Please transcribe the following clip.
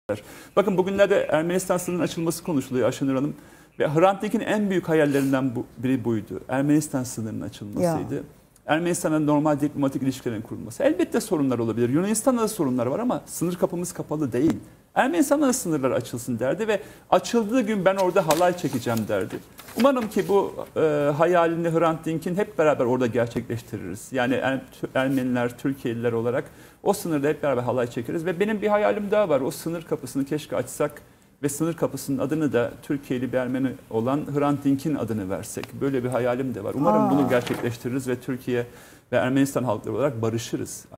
Bakın bugünlerde Ermenistan sınırının açılması konuşuluyor Ayşenur Hanım. Ve Hrant Dink'in en büyük hayallerinden biri buydu. Ermenistan sınırının açılmasıydı. Ya. Ermenistan'la normal diplomatik ilişkilerin kurulması. Elbette sorunlar olabilir. Yunanistan'da da sorunlar var ama sınır kapımız kapalı değil. Ermenistan'da da sınırlar açılsın derdi ve açıldığı gün ben orada halay çekeceğim derdi. Umarım ki bu hayalini Hrant Dink'in hep beraber orada gerçekleştiririz. Yani Ermeniler, Türkiye'liler olarak o sınırda hep beraber halay çekeriz. Ve benim bir hayalim daha var. O sınır kapısını keşke açsak ve sınır kapısının adını da Türkiye'li bir Ermeni olan Hrant Dink'in adını versek. Böyle bir hayalim de var. Umarım bunu gerçekleştiririz ve Türkiye ve Ermenistan halkları olarak barışırız.